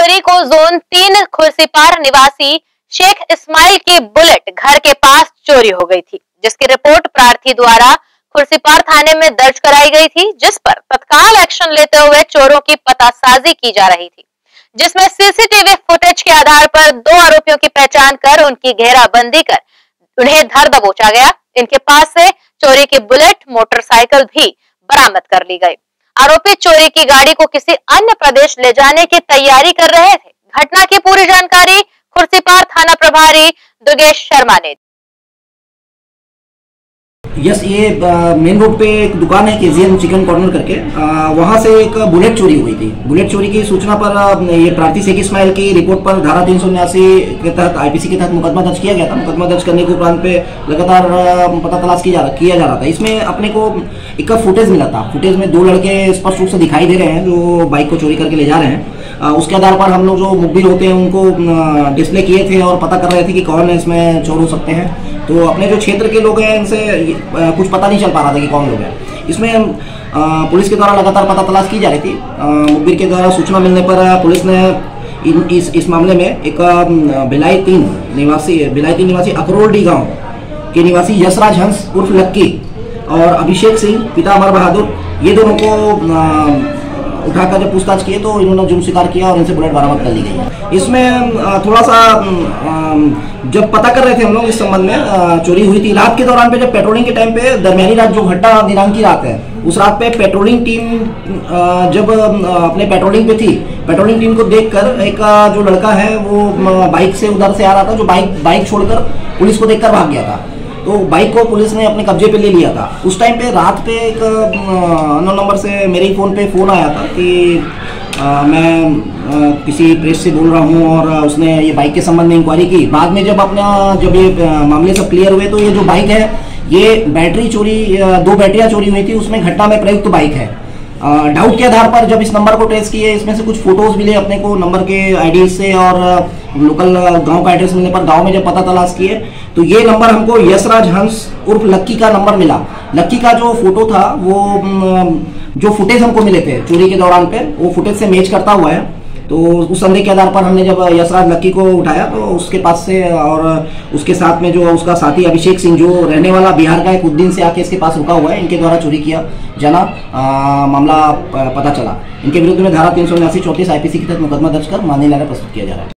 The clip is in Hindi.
जनवरी को जोन 3 खुर्सीपार निवासी शेख इस्माइल की बुलेट घर के पास चोरी हो गई थी, जिसकी रिपोर्ट प्रार्थी द्वारा खुर्सीपार थाने में दर्ज कराई गई थी, जिस पर तत्काल एक्शन लेते हुए चोरों की पतासाजी की जा रही थी, जिसमें सीसीटीवी फुटेज के आधार पर 2 आरोपियों की पहचान कर उनकी घेराबंदी कर उन्हें धर दबोचा गया। इनके पास से चोरी की बुलेट मोटरसाइकिल भी बरामद कर ली गई। आरोपी चोरी की गाड़ी को किसी अन्य प्रदेश ले जाने की तैयारी कर रहे थे। घटना की पूरी जानकारी खुर्सीपार थाना प्रभारी दुर्गेश शर्मा ने। यस, ये मेन रोड पे एक दुकान है केजीएम चिकन कॉर्नर करके, वहाँ से एक बुलेट चोरी हुई थी। बुलेट चोरी की सूचना पर ये प्रार्थी शेख इस्माइल की रिपोर्ट पर धारा 379 के तहत आईपीसी के तहत मुकदमा दर्ज किया गया था। मुकदमा दर्ज करने के उपरांत पे लगातार पता तलाश किया जा रहा था। इसमें अपने को एक फुटेज मिला था। फुटेज में 2 लड़के स्पष्ट रूप से दिखाई दे रहे हैं जो बाइक को चोरी करके ले जा रहे हैं। उसके आधार पर हम लोग जो मुखबिर होते हैं उनको डिस्प्ले किए थे और पता कर रहे थे कि कौन इसमें चोर हो सकते हैं। तो अपने जो क्षेत्र के लोग हैं इनसे कुछ पता नहीं चल पा रहा था कि कौन लोग हैं। इसमें पुलिस के द्वारा लगातार पता तलाश की जा रही थी। मुखबिर के द्वारा सूचना मिलने पर पुलिस ने इस मामले में एक भिलाई 3 निवासी अकरोलडी गांव के निवासी यशराज हंस उर्फ लक्की और अभिषेक सिंह पिता अमर बहादुर, ये दोनों को उठाकर जब पूछताछ किए तो इन्होंने जुर्म स्वीकार किया और इनसे बुलेट बरामद कर ली गई। इसमें थोड़ा सा जब पता कर रहे थे हम लोग इस संबंध में, चोरी हुई थी रात के दौरान पे, जब पेट्रोलिंग के टाइम पे दरमियानी रात जो घटना दिनांक की रात है, उस रात पे पेट्रोलिंग टीम जब अपने पेट्रोलिंग पे थी, पेट्रोलिंग टीम को देखकर एक जो लड़का है वो बाइक से उधर से आ रहा था, जो बाइक छोड़कर पुलिस को देखकर भाग गया था। तो बाइक को पुलिस ने अपने कब्जे पे ले लिया था। उस टाइम पे रात पे एक अननोन नंबर से मेरे ही फ़ोन पे फ़ोन आया था कि मैं किसी प्रेस से बोल रहा हूँ, और उसने ये बाइक के संबंध में इंक्वायरी की। बाद में जब ये मामले सब क्लियर हुए तो ये जो बाइक है ये बैटरी चोरी, 2 बैटरियाँ चोरी हुई थी, उसमें घटना में प्रयुक्त बाइक है। डाउट के आधार पर जब इस नंबर को ट्रेस किए, इसमें से कुछ फोटोज मिले अपने को नंबर के आईडी से, और लोकल गांव का एड्रेस मिलने पर गांव में जब पता तलाश किए तो ये नंबर हमको यशराज हंस उर्फ लक्की का नंबर मिला। लक्की का जो फोटो था वो जो फुटेज हमको मिले थे चोरी के दौरान पे, वो फुटेज से मैच करता हुआ है। तो उस संदेह के आधार पर हमने जब यशराज लक्की को उठाया तो उसके पास से, और उसके साथ में जो उसका साथी अभिषेक सिंह जो रहने वाला बिहार का है, उद्दीन से आके इसके पास रुका हुआ है, इनके द्वारा चोरी किया जाना मामला पता चला। इनके विरुद्ध में धारा 379 34 आईपीसी के तहत मुकदमा दर्ज कर माननीय न्यायालय प्रस्तुत किया जा रहा है।